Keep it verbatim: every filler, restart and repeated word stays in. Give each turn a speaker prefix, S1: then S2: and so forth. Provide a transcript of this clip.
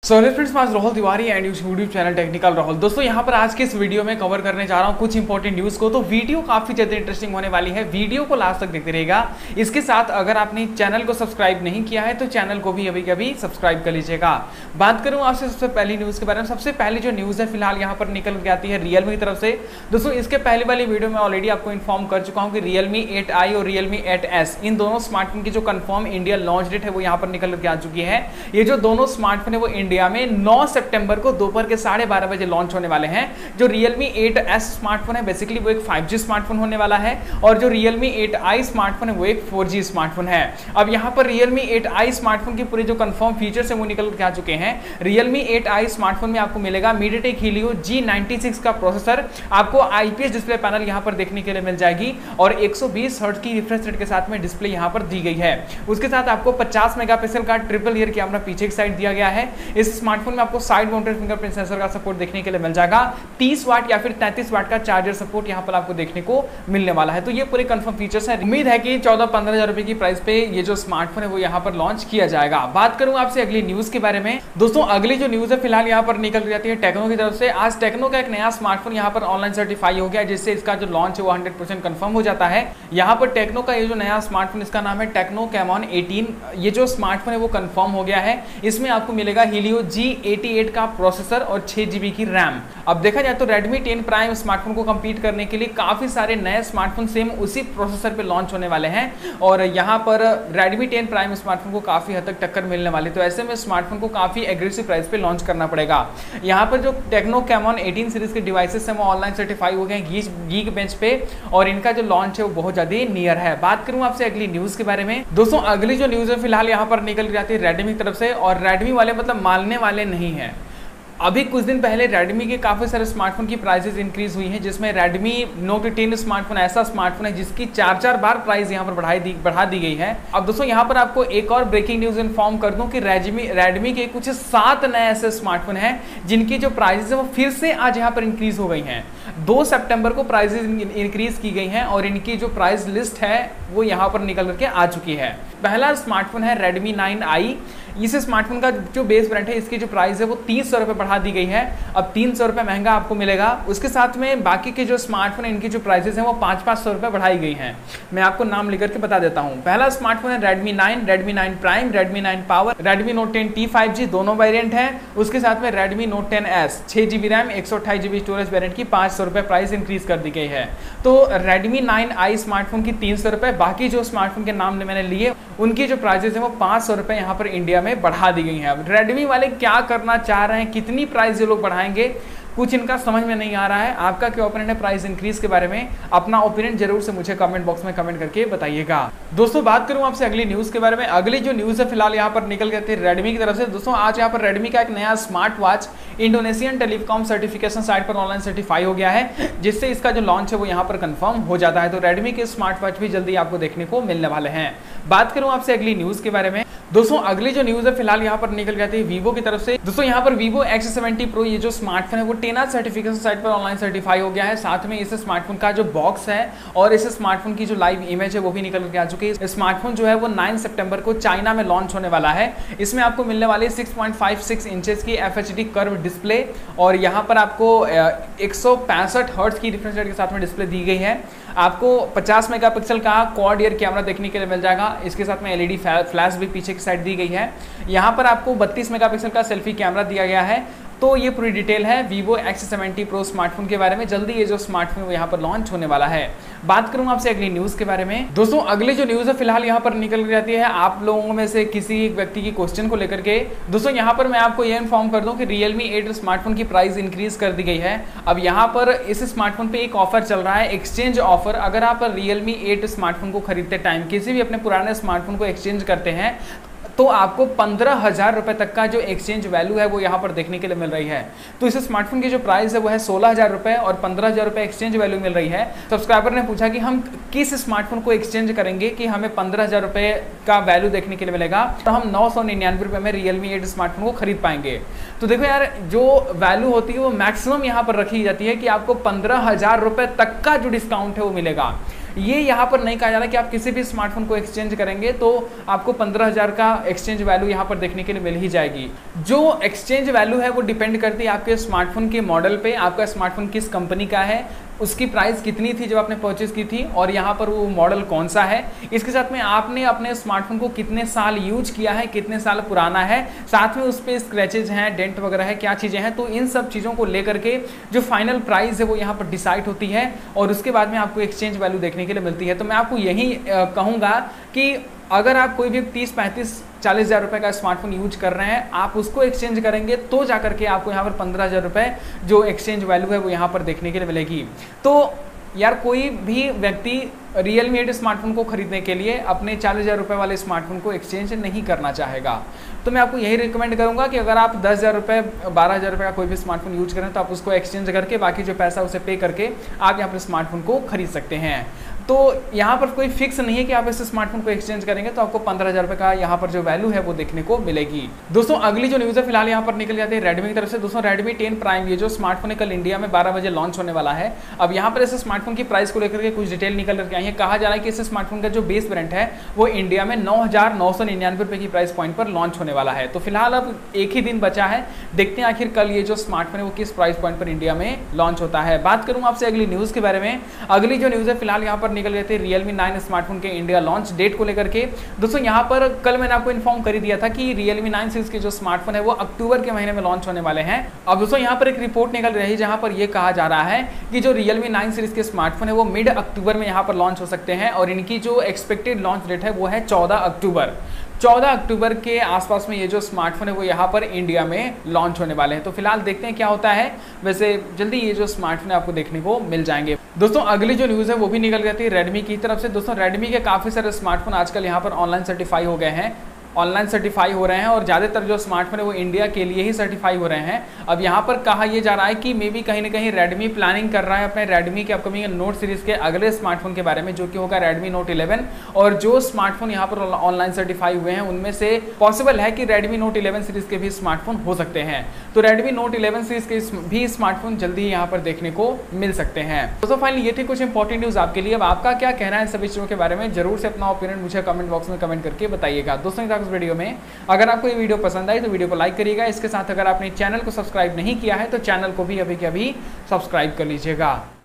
S1: सो friends, मैं Rahul Tiwari and YouTube channel technical Rahul. दोस्तों यहाँ पर आज के इस वीडियो में कवर करने जा रहा हूँ कुछ इंपॉर्टेंट न्यूज़ को। तो वीडियो काफ़ी ज़्यादा इंटरेस्टिंग होने वाली है, वीडियो को लास्ट तक देखते रहेगा। इसके साथ अगर आपने चैनल को सब्सक्राइब नहीं किया है तो चैनल को भी अभी कभी सब्सक्राइब कर लीजिएगा। बात करूँ आपसे सबसे पहली न्यूज़ के बारे में। सबसे पहली जो न्यूज़ है फिलहाल यहाँ पर निकल के आती है रियलमी की तरफ से। दोस्तों इसके पहले वाली वीडियो में ऑलरेडी आपको इन्फॉर्म कर चुका हूँ कि रियलमी एट आई और रियलमी एट एस इन दोनों स्मार्टफोन की जो कंफर्म इंडिया लॉन्च डेट है वो यहाँ पर निकल के आ चुकी है। ये जो दोनों स्मार्टफोन है वो इंडिया में नौ सितंबर को दोपहर के साढ़े बारह बजे लॉन्च होने वाले हैं। जो Realme एट एस स्मार्टफोन है बेसिकली वो एक फाइव जी स्मार्टफोन होने वाला है और जो Realme एट आई स्मार्टफोन है वो एक फोर जी स्मार्टफोन है। अब यहाँ पर Realme एट आई स्मार्टफोन की पूरे जो कंफर्म फीचर्स है वो निकल के आ चुके हैं। Realme एट आई स्मार्टफोन में आपको मिलेगा MediaTek Helio G ninety six का प्रोसेसर, आपको आईपीएस डिस्प्ले पैनल यहाँ पर देखने के लिए मिल जाएगी और एक सौ बीस हर्ट्ज की रिफ्रेश रेट के साथ में डिस्प्ले यहाँ पर दी गई है। उसके साथ आपको पचास मेगापिक्सल का ट्रिपल ईयर कैमरा पीछे की साइड दिया गया है। इस स्मार्टफोन में आपको साइड माउंटेड फिंगरप्रिंट सेंसर का सपोर्ट देखने के लिए मिल जाएगा। तीस वाट या फिर तैंतीस वाट का चार्जर सपोर्ट यहां पर आपको देखने को मिलने वाला है। तो ये पूरे कंफर्म फीचर्स हैं। उम्मीद है कि चौदह पंद्रह हजार रुपए की प्राइस पे ये जो स्मार्टफोन है वो यहां पर लॉन्च किया जाएगा। बात करूं आपसे अगली न्यूज के बारे में। दोस्तों अगली जो न्यूज है फिलहाल यहां पर निकल जाती है टेक्नो की तरफ से। आज टेक्नो का एक नया स्मार्टफोन यहां पर ऑनलाइन सर्टिफाई हो गया जिससे इसका जो लॉन्च है वो हंड्रेड परसेंट कंफर्म हो जाता है। यहां पर टेक्नो का ये जो नया स्मार्टफोन इसका नाम है टेक्नो कैमॉन एटीन। ये जो स्मार्टफोन है वो कंफर्म हो गया है। इसमें आपको मिलेगा Helio जी एटी एट का प्रोसेसर और छह जीबी की रैम। अब देखा जाए तो Redmi टेन प्राइम स्मार्टफोन को कंपीट करने के लिए काफी सारे नए स्मार्टफोन सेम उसी प्रोसेसर पे लॉन्च होने वाले हैं और यहाँ पर Redmi टेन प्राइम स्मार्टफोन को काफी हद तक टक्कर मिलने वाली। तो ऐसे में स्मार्टफोन को काफी एग्रेसिव प्राइस पे लॉन्च करना पड़ेगा। यहाँ पर जो टेक्नो कैमॉन एटीन सीरीज के डिवाइसेस हैं वो ऑनलाइन सर्टिफाई हो गए गीक बेंच पे और इनका जो लॉन्च है वो बहुत ज्यादा नियर है। बात करूं आपसे अगली न्यूज के बारे में। दोस्तों अगली जो न्यूज है फिलहाल यहाँ पर निकल जाती है Redmi की तरफ से और Redmi वाले मतलब मानने वाले नहीं है। अभी कुछ दिन पहले Redmi के काफ़ी सारे स्मार्टफोन की प्राइसेस इंक्रीज हुई हैं जिसमें Redmi Note टेन स्मार्टफोन ऐसा स्मार्टफोन है जिसकी चार चार बार प्राइस यहाँ पर बढ़ाई दी बढ़ा दी गई है। अब दोस्तों यहाँ पर आपको एक और ब्रेकिंग न्यूज़ इन्फॉर्म कर दूं कि Redmi Redmi के कुछ सात नए ऐसे स्मार्टफोन हैं जिनकी जो प्राइसेस है वो फिर से आज यहाँ पर इंक्रीज हो गई हैं। दो सितंबर को प्राइसेस इंक्रीज की गई हैं और इनकी जो प्राइस लिस्ट है वो यहाँ पर निकल करके आ चुकी है। पहला स्मार्टफोन है Redmi नाइन आई। इस स्मार्टफोन का जो बेस ब्रांड है इसकी जो प्राइस है वो तीन सौ रुपये बढ़ा दी गई है। अब तीन सौ रुपये महंगा आपको मिलेगा। उसके साथ में बाकी के जो स्मार्टफोन है इनकी जो प्राइसेस हैं वो पाँच पाँच सौ रुपये बढ़ाई गई हैं। मैं आपको नाम लिख करके बता देता हूँ। पहला स्मार्टफोन है Redmi nine, Redmi nine prime, Redmi nine power, Redmi Note ten T five G दोनों वेरियंट हैं। उसके साथ में Redmi Note टेन एस छः जी बी रैम एक सौ अट्ठाईस जी बी स्टोरेज वेरियंट की पाँच सौ रुपये प्राइस इंक्रीज कर दी गई है। तो Redmi नाइन आई स्मार्टफोन की तीन सौ रुपये, बाकी जो स्मार्टफोन के नाम मैंने लिए उनकी जो प्राइसेस हैं वो पाँच सौ रुपये यहाँ पर इंडिया में बढ़ा दी गई हैं। अब Redmi वाले क्या करना चाह रहे हैं, कितनी प्राइस ये लोग बढ़ाएंगे, कुछ इनका समझ में नहीं आ रहा है। आपका क्या ओपिनियन है प्राइस इंक्रीज के बारे में? अपना ओपिनियन जरूर से मुझे कमेंट बॉक्स में कमेंट करके बताइएगा। दोस्तों बात करूं आपसे अगली न्यूज़ के बारे में। अगली जो न्यूज़ है फिलहाल यहाँ पर निकल गई थी Redmi की तरफ से। दोस्तों आज यहाँ पर Redmi का एक नया smart watch Indonesian telecom certification site पर ऑनलाइन सर्टिफाई हो गया है जिससे इसका जो लॉन्च है वो यहाँ पर कंफर्म हो जाता है। तो Redmi के स्मार्ट वॉच भी जल्दी आपको देखने को मिलने वाले हैं। बात करूं आपसे अगली न्यूज़ के बारे में। दोस्तों अगली जो न्यूज़ है फिलहाल यहाँ पर निकल गई थी Vivo की तरफ से। दोस्तों यहाँ पर Vivo एक्स सेवेंटी प्रो ये जो स्मार्टफोन है वो टेन आर सर्टिफिकेशन साइट पर ऑनलाइन सर्टिफाई हो गया है। साथ में इस स्मार्टफोन का जो बॉक्स है और इस स्मार्टफोन की जो लाइव इमेज है वो भी निकल के आ चुकी है। स्मार्टफोन जो है वो नौ सितंबर को चाइना में लॉन्च होने वाला है। इसमें आपको मिलने वाली six point five six inches की F H D curve display और यहाँ पर आपको एक सौ पैंसठ हर्ट्ज की रिफ्रेश रेट के साथ में डिस्प्ले दी गई है। आपको पचास मेगापिक्सल का क्वाड ईयर कैमरा देखने के लिए मिल जाएगा। इसके साथ में एलईडी फ्लैश भी पीछे की साइड दी गई है। यहाँ पर आपको बत्तीस मेगापिक्सल का सेल्फी कैमरा दिया गया है। तो ये पूरी डिटेल है Vivo X seventy pro smartphone के बारे में। जल्दी ये जो स्मार्टफोन वो यहाँ पर लॉन्च होने वाला है। बात करूँ आपसे अगली न्यूज़ के बारे में। दोस्तों अगली जो न्यूज़ है फिलहाल यहाँ पर निकल जाती है आप लोगों में से किसी एक व्यक्ति की क्वेश्चन को लेकर के। दोस्तों यहाँ पर मैं आपको ये इन्फॉर्म कर दूँ कि Realme एट स्मार्टफोन की प्राइस इंक्रीज कर दी गई है। अब यहाँ पर इस स्मार्टफोन पे एक ऑफर चल रहा है, एक्सचेंज ऑफर। अगर आप Realme एट स्मार्टफोन को खरीदते टाइम किसी भी अपने पुराने स्मार्टफोन को एक्सचेंज करते हैं तो आपको पंद्रह हजार रुपए तक का जो एक्सचेंज वैल्यू है वो यहाँ पर देखने के लिए मिल रही है। तो इस स्मार्टफोन की जो प्राइस है वो है सोलह हजार रुपए और पंद्रह हजार रुपए एक्सचेंज वैल्यू मिल रही है। सब्सक्राइबर ने पूछा कि हम किस स्मार्टफोन को एक्सचेंज करेंगे कि हमें पंद्रह हजार रुपए का वैल्यू देखने के लिए मिलेगा, तो हम नौ सौ निन्यानवे रुपए में Realme एट स्मार्टफोन को खरीद पाएंगे। तो देखो यार, जो वैल्यू होती है वो मैक्सिमम यहाँ पर रखी जाती है कि आपको पंद्रह हजार रुपए तक का जो डिस्काउंट है वो मिलेगा। ये यहाँ पर नहीं कहा जा रहा कि आप किसी भी स्मार्टफोन को एक्सचेंज करेंगे तो आपको पंद्रह हज़ार का एक्सचेंज वैल्यू यहाँ पर देखने के लिए मिल ही जाएगी। जो एक्सचेंज वैल्यू है वो डिपेंड करती है आपके स्मार्टफोन के मॉडल पे, आपका स्मार्टफोन किस कंपनी का है, उसकी प्राइस कितनी थी जब आपने परचेज की थी, और यहाँ पर वो मॉडल कौन सा है। इसके साथ में आपने अपने स्मार्टफोन को कितने साल यूज किया है, कितने साल पुराना है, साथ में उस पर स्क्रैचेज हैं, डेंट वगैरह है, क्या चीज़ें हैं। तो इन सब चीज़ों को लेकर के जो फाइनल प्राइस है वो यहाँ पर डिसाइड होती है और उसके बाद में आपको एक्सचेंज वैल्यू देखने के लिए मिलती है। तो मैं आपको यही कहूँगा कि अगर आप कोई भी तीस पैंतीस चालीस हज़ार रुपये का स्मार्टफोन यूज कर रहे हैं, आप उसको एक्सचेंज करेंगे तो जाकर के आपको यहाँ पर पंद्रह हज़ार रुपये जो एक्सचेंज वैल्यू है वो यहाँ पर देखने के लिए मिलेगी। तो यार कोई भी व्यक्ति रियलमी एट स्मार्टफोन को खरीदने के लिए अपने चालीस हज़ार रुपये वाले स्मार्टफोन को एक्सचेंज नहीं करना चाहेगा। तो मैं आपको यही रिकमेंड करूंगा कि अगर आप दस हज़ार रुपये बारह हज़ार रुपये का कोई भी स्मार्टफोन यूज करें तो आप उसको एक्सचेंज करके बाकी जो पैसा उसे पे करके आप यहाँ पर स्मार्टफोन को खरीद सकते हैं। तो यहाँ पर कोई फिक्स नहीं है कि आप इस स्मार्टफोन को एक्सचेंज करेंगे तो आपको पंद्रह हज़ार रुपये का यहाँ पर जो वैल्यू है वो देखने को मिलेगी। दोस्तों अगली जो न्यूज़ है फिलहाल यहाँ पर निकल जाती है रेडमी की तरफ से। दोस्तों रेडमी टेन प्राइम ये जो स्मार्टफोन है कल इंडिया में बारह बजे लॉन्च होने वाला है। अब यहाँ पर इस स्मार्टफोन की प्राइस को लेकर के कुछ डिटेल निकल करके आई है। कहा जा रहा है कि इस स्मार्टफोन का जो बेस वेरिएंट है वो इंडिया में नौ हज़ार नौ सौ निन्यानवे रुपये की प्राइस पॉइंट पर लॉन्च होने वाला है। तो फिलहाल अब एक ही दिन बचा है, देखते हैं आखिर कल ये जो स्मार्टफोन है वो किस प्राइस पॉइंट पर इंडिया में लॉन्च होता है। बात करूँ आपसे अगली न्यूज़ के बारे में। अगली जो न्यूज़ है फिलहाल यहाँ पर निकल गए थे रियलमी नाइन स्मार्टफोन के इंडिया लॉन्च डेट को लेकर के। दोस्तों यहाँ पर कल मैंने आपको इन्फॉर्म कर ही दिया था कि रियलमी नाइन सीरीज के जो स्मार्टफोन है वो अक्टूबर के महीने में लॉन्च होने वाले हैं। अब दोस्तों यहाँ पर एक रिपोर्ट निकल रही है जहां पर यह कहा जा रहा है कि जो रियलमी नाइन सीरीज के स्मार्टफोन है वो मिड अक्टूबर में यहाँ पर लॉन्च हो सकते हैं और इनकी जो एक्सपेक्टेड लॉन्च डेट है वो है चौदह अक्टूबर। चौदह अक्टूबर के आसपास में ये जो स्मार्टफोन है वो यहाँ पर इंडिया में लॉन्च होने वाले हैं। तो फिलहाल देखते हैं क्या होता है। वैसे जल्दी ये जो स्मार्टफोन है आपको देखने को मिल जाएंगे। दोस्तों अगली जो न्यूज़ है वो भी निकल गई थी रेडमी की तरफ से। दोस्तों रेडमी के काफ़ी सारे स्मार्टफोन आजकल यहाँ पर ऑनलाइन सर्टिफाई हो गए हैं, ऑनलाइन सर्टिफाई हो रहे हैं और ज़्यादातर जो स्मार्टफोन है वो इंडिया के लिए ही सर्टिफाई हो रहे हैं। अब यहाँ पर कहा यह जा रहा है कि मे बी कहीं ना कहीं रेडमी प्लानिंग कर रहा है अपने रेडमी के अपकमिंग नोट सीरीज़ के अगले स्मार्टफोन के बारे में, जो कि होगा रेडमी नोट इलेवन। और जो स्मार्टफोन यहाँ पर ऑनलाइन सर्टिफाई हुए हैं उनमें से पॉसिबल है कि रेडमी नोट इलेवन सीरीज़ के भी स्मार्टफोन हो सकते हैं। तो रेडमी नोट इलेवन सीरीज़ के भी स्मार्टफोन जल्दी ही यहाँ पर देखने को मिल सकते हैं। दोस्तों फाइनली ये थी कुछ इंपॉर्टेंट न्यूज़ आपके लिए। अब आपका क्या कहना है सभी चीज़ों के बारे में, जरूर से अपना ओपिनियन मुझे कमेंट बॉक्स में कमेंट करके बताइएगा। दोस्तों इस वीडियो में अगर आपको ये वीडियो पसंद आई तो वीडियो को लाइक करिएगा। इसके साथ अगर आपने चैनल को सब्सक्राइब नहीं किया है तो चैनल को भी अभी के अभी सब्सक्राइब कर लीजिएगा।